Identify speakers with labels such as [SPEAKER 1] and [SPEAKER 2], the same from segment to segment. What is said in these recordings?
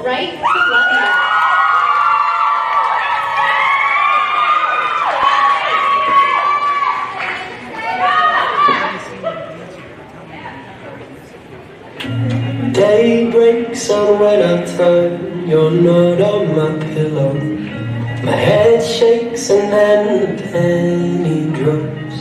[SPEAKER 1] right? Love you.
[SPEAKER 2] Day breaks and when I turn, you're not on my pillow. My head shakes and then the penny drops.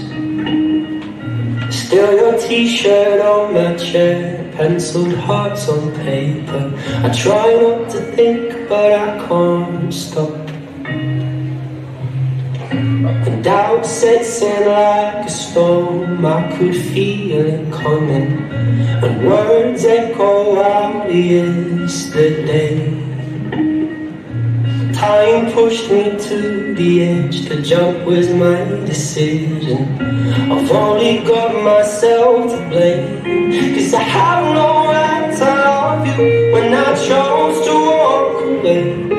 [SPEAKER 2] Still your t-shirt on my chair, penciled hearts on paper. I try not to think but I can't stop. And doubt sets in like a storm, I could feel it coming. When words echo out of yesterday. Time pushed me to the edge, to jump was my decision. I've only got myself to blame, 'cause I have no right to love you when I chose to walk away.